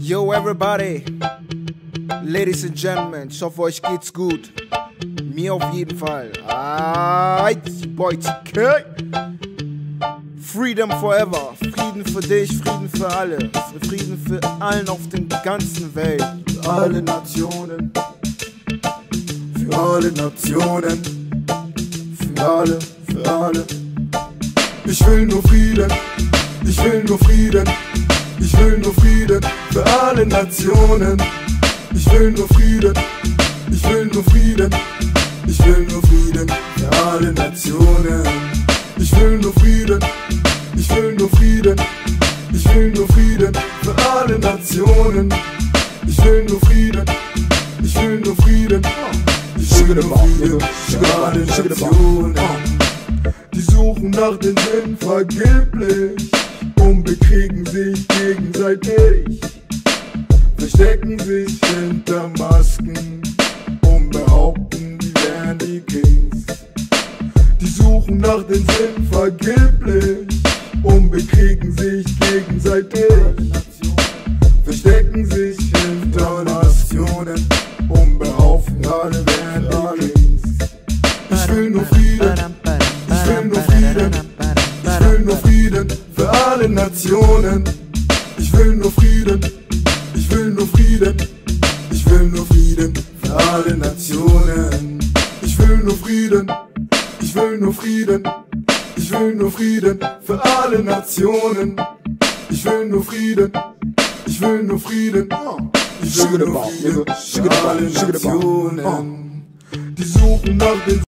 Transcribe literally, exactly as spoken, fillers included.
Yo everybody, Ladies and Gentlemen, ich hoffe euch geht's gut. Mir auf jeden Fall. Ah, boy, Tikey. Freedom forever. Frieden für dich, Frieden für alle. Frieden für allen auf der ganzen Welt. Für alle Nationen. Für alle Nationen. Für alle, für alle. Ich will nur Frieden. Ich will nur Frieden. Ich will nur Frieden für alle Nationen. Ich will nur Frieden. Ich will nur Frieden. Ich will nur Frieden für alle Nationen. Ich will nur Frieden. Ich will nur Frieden. Ich will nur Frieden für alle Nationen. Ich will nur Frieden. Ich will nur Frieden. Ich will nur Frieden für alle Nationen. Die suchen nach den Sinn vergeblich und bekriegen sich gegenseitig, verstecken sich hinter Masken und behaupten, die wären die Kings. Die suchen nach den Sinn vergeblich und bekriegen sich gegenseitig, verstecken sich hinter Nationen und behaupten, alle wären die Kings. Ich will nur Frieden, ich will nur Frieden, ich will nur Frieden für alle Nationen. Ich will nur Frieden, ich will nur Frieden, ich will nur Frieden für alle Nationen. Ich will nur Frieden, ich will nur Frieden, ich will nur Frieden für alle Nationen. Ich will nur Frieden, ich will nur Frieden, ich will nur Frieden für alle Nationen. Die suchen nach den